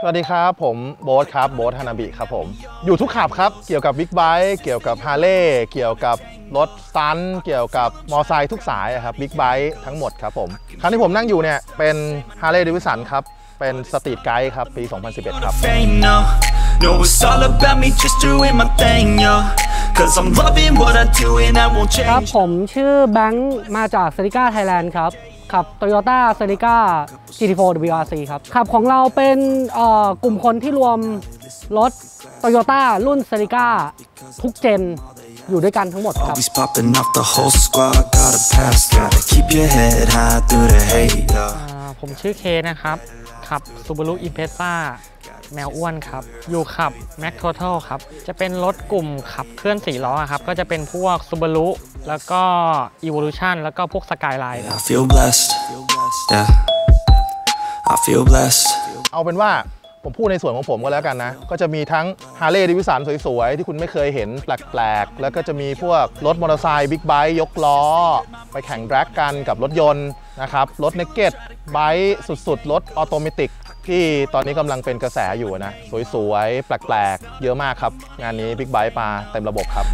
สวัสดีครับผมโบ๊ทครับโบ๊ทฮานาบิครับผมอยู่ทุกขับครับเกี่ยวกับบิ๊กไบค์เกี่ยวกับฮาร์เลย์เกี่ยวกับรถสตันท์เกี่ยวกับมอไซค์ทุกสายครับบิ๊กไบค์ทั้งหมดครับผมคันที่ผมนั่งอยู่เนี่ยเป็นฮาร์เลย์เดวิสันครับเป็นสตรีทไกด์ครับปี 2011 ครับครับผมชื่อแบงค์มาจากเซริก้าไทยแลนด์ครับขับ Toyota Celica GT4 WRC ครับขับของเราเป็นกลุ่มคนที่รวมรถ Toyota รุ่น Celica ทุกเจนอยู่ด้วยกันทั้งหมดครับผมชื่อเคนะครับขับ Subaru Impreza แมวอ้วนครับอยู่ขับ Max Total ครับจะเป็นรถกลุ่มขับเคลื่อน4ล้อครับก็จะเป็นพวก Subaru แล้วก็ Evolution แล้วก็พวก Skyline ครับเอาเป็นว่าผมพูดในส่วนของผมก็แล้วกันนะก็จะมีทั้งฮาร์เลย์เดวิสันสวยๆที่คุณไม่เคยเห็นแปลกๆแล้วก็จะมีพวกรถมอเตอร์ไซค์บิ๊กไบค์ยกล้อไปแข่งแดร็กกันกับรถยนต์นะครับรถเนกเก็ตไบค์สุดๆรถออโตเมติกที่ตอนนี้กำลังเป็นกระแสอยู่นะสวยๆแปลกๆเยอะมากครับงานนี้บิ๊กไบค์ปาเต็มระบบครับ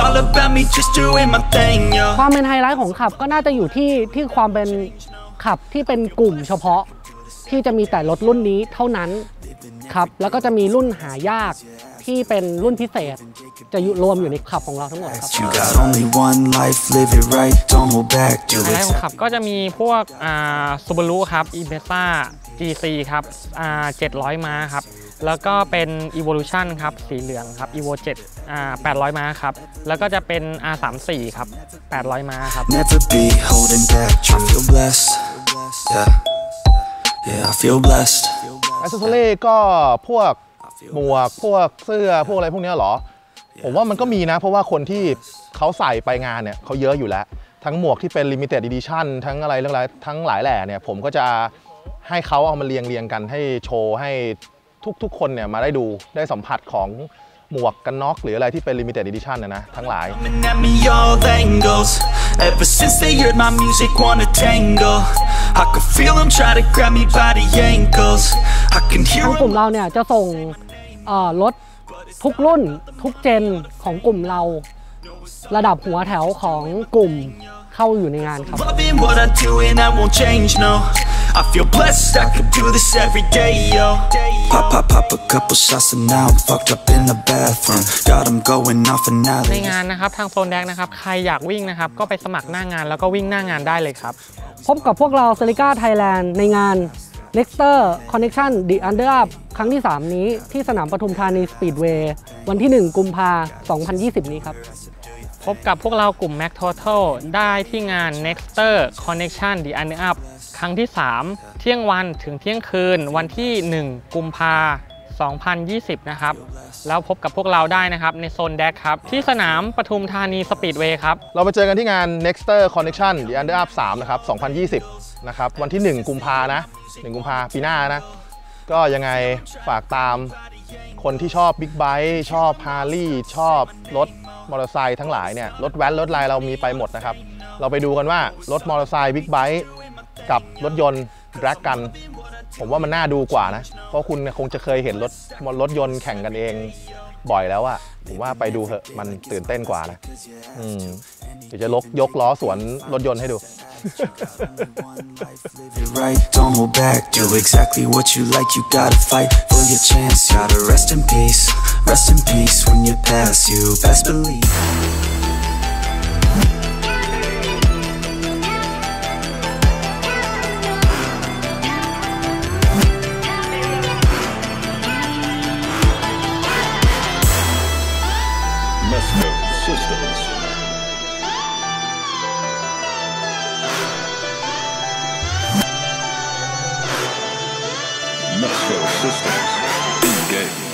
ความเป็นไฮไลท์ของขับก็น่าจะอยู่ที่ความเป็นขับที่เป็นกลุ่มเฉพาะที่จะมีแต่รถรุ่นนี้เท่านั้นครับแล้วก็จะมีรุ่นหายากที่เป็นรุ่นพิเศษจะรวมอยู่ในขับของเราทั้งหมดครับไฮไลท์ของขับก็จะมีพวกSubaru ครับ Impreza GC ครับ700 ม้าครับแล้วก็เป็น Evolution ครับสีเหลืองครับ Evo 7 800 ม้าครับแล้วก็จะเป็น R34 ครับ800 ม้าครับแอคเซสซอรี่ก็พวกหมวกพวกเสื้อพวกอะไรพวกนี้เหรอผมว่ามันก็มีนะเพราะว่าคนที่เขาใส่ไปงานเนี่ยเขาเยอะอยู่แล้วทั้งหมวกที่เป็น Limited Edition ทั้งอะไรเรื่องอะไรทั้งหลายแหล่เนี่ยผมก็จะให้เขาเอามาเรียงกันให้โชว์ให้ทุกคนเนี่ยมาได้ดูได้สัมผัสของหมวกกันน็อกหรืออะไรที่เป็น Limited Edition นะทั้งหลายทางกลุ่มเราเนี่ยจะส่งรถทุกรุ่นทุกเจนของกลุ่มเราระดับหัวแถวของกลุ่มเข้าอยู่ในงานครับในงานนะครับทางโซนแดกนะครับใครอยากวิ่งนะครับก็ไปสมัครหน้างานแล้วก็วิ่งหน้างานได้เลยครับพบกับพวกเรา Celica Thailand ในงาน Nexter Connection The Under Up ครั้งที่ 3 นี้ที่สนามปทุมธานีสปีดเวย์วันที่ 1 กุมภาพันธ์ 2020 นี้ครับพบกับพวกเรากลุ่ม Max Total ได้ที่งาน Nexter Connection The Under Up ครั้งที่ 3 เที่ยงวันถึงเที่ยงคืนวันที่ 1 กุมภาพันธ์ 2020 นะครับแล้วพบกับพวกเราได้นะครับในโซนแดกครับที่สนามปทุมธานีสปีดเวย์ครับเราไปเจอกันที่งาน Nexter Connection The Under Up 3 นะครับ 2020 นะครับวันที่ 1 กุมภานะ 1 กุมภาปีหน้านะก็ยังไงฝากตามคนที่ชอบบิ๊กไบค์ชอบฮาร์ลีย์ชอบรถมอเตอร์ไซค์ทั้งหลายเนี่ยรถแว้นรถอะไรเรามีไปหมดนะครับเราไปดูกันว่ารถมอเตอร์ไซค์บิ๊กไบค์กับรถยนต์แดร็กกันผมว่ามันน่าดูกว่านะเพราะคุณคงจะเคยเห็นรถยนต์แข่งกันเองบ่อยแล้วอะผมว่าไปดูเถอะมันตื่นเต้นกว่านะเดี๋ยวจะยกล้อสวนรถยนต์ให้ดูDon't hold back, do exactly what you like. You gotta fight for your chance. Gotta rest in peace when you pass. You best believe. Mesco Systems. Mesco Systems. Engage.